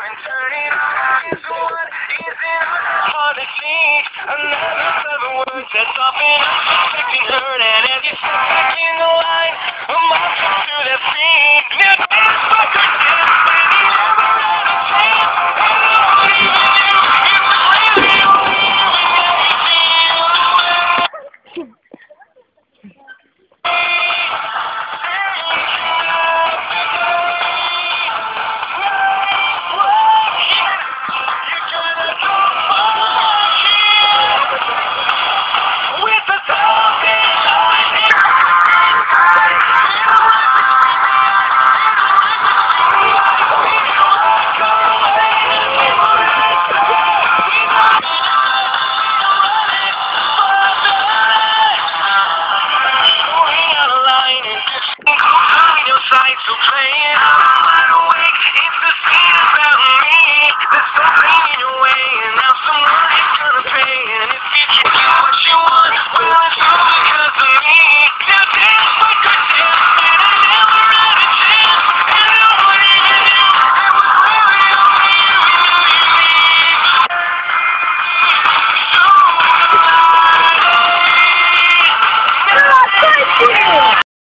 and turning is what isn't hard to see. Another clever word to soften up suspecting hurt, and as you step back in the line, a monster to the scene. Now,